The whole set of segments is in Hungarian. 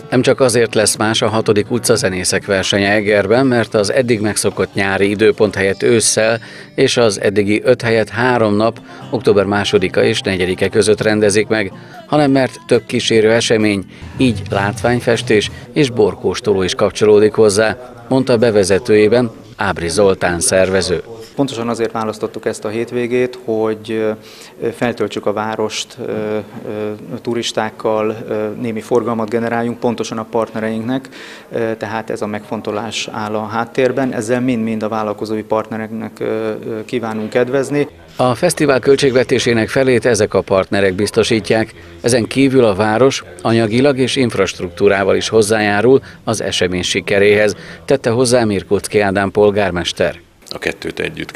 Nem csak azért lesz más a 6. utcazenészek versenye Egerben, mert az eddig megszokott nyári időpont helyett ősszel és az eddigi 5 helyett 3 nap, október 2-a és 4-e között rendezik meg, hanem mert több kísérő esemény, így látványfestés és borkóstoló is kapcsolódik hozzá, mondta bevezetőjében Ábri Zoltán szervező. Pontosan azért választottuk ezt a hétvégét, hogy feltöltsük a várost turistákkal, némi forgalmat generáljunk pontosan a partnereinknek, tehát ez a megfontolás áll a háttérben, ezzel mind-mind a vállalkozói partnereknek kívánunk kedvezni. A fesztivál költségvetésének felét ezek a partnerek biztosítják, ezen kívül a város anyagilag és infrastruktúrával is hozzájárul az esemény sikeréhez, tette hozzá Mirkóczky Ádám polgármester. A kettőt együtt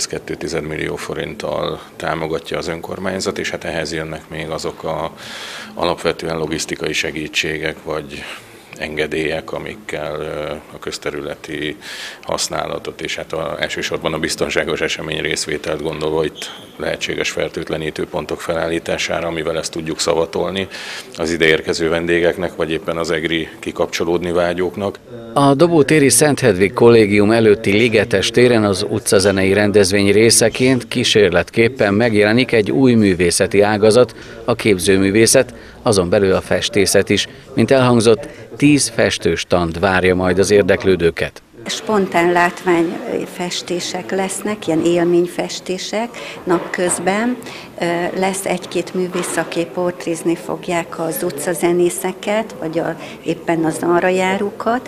2,2 millió forinttal támogatja az önkormányzat, és hát ehhez jönnek még azok a alapvetően logisztikai segítségek, vagy engedélyek, amikkel a közterületi használatot és hát elsősorban a biztonságos esemény részvételt gondolva itt lehetséges fertőtlenítő pontok felállítására, amivel ezt tudjuk szavatolni az ideérkező vendégeknek, vagy éppen az egri kikapcsolódni vágyóknak. A Dobótéri Szent Hedvig Kollégium előtti Ligetes téren az utcazenei rendezvény részeként kísérletképpen megjelenik egy új művészeti ágazat, a képzőművészet, azon belül a festészet is. Mint elhangzott, 10 festőstand várja majd az érdeklődőket. Spontán látványfestések lesznek, ilyen élményfestések napközben. Lesz egy-két művész, aki portrézni fogják az utcazenészeket, vagy éppen az arra járókat.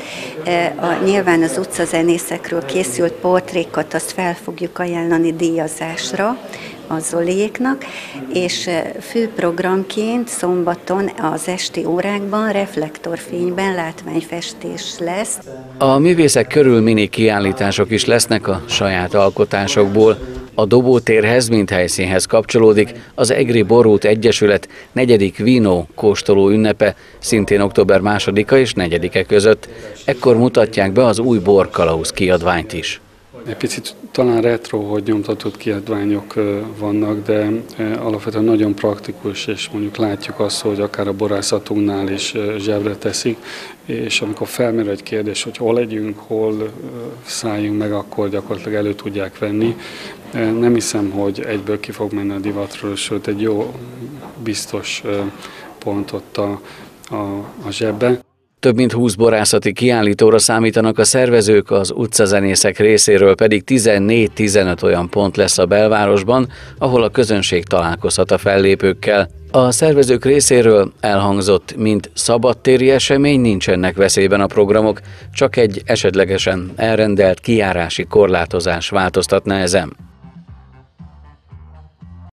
Nyilván az utcazenészekről készült portrékat azt fel fogjuk ajánlani díjazásra a Zoléknak, és főprogramként szombaton az esti órákban reflektorfényben látványfestés lesz. A művészek körül mini kiállítások is lesznek a saját alkotásokból. A Dobótérhez, mint helyszínhez kapcsolódik az Egri Borút Egyesület 4. vínó kóstoló ünnepe, szintén október 2-a és 4-e között. Ekkor mutatják be az új borkalauz kiadványt is. Egy picit talán retro, hogy nyomtatott kiadványok vannak, de alapvetően nagyon praktikus, és mondjuk látjuk azt, hogy akár a borászatunknál is zsebre teszik, és amikor felmerül egy kérdés, hogy hol legyünk, hol szálljunk meg, akkor gyakorlatilag elő tudják venni. Nem hiszem, hogy egyből ki fog menni a divatról, sőt egy jó, biztos pont ott a zsebben. Több mint 20 borászati kiállítóra számítanak a szervezők, az utcazenészek részéről pedig 14-15 olyan pont lesz a belvárosban, ahol a közönség találkozhat a fellépőkkel. A szervezők részéről elhangzott, mint szabadtéri esemény nincsenek veszélyben a programok, csak egy esetlegesen elrendelt kijárási korlátozás változtatna ezen.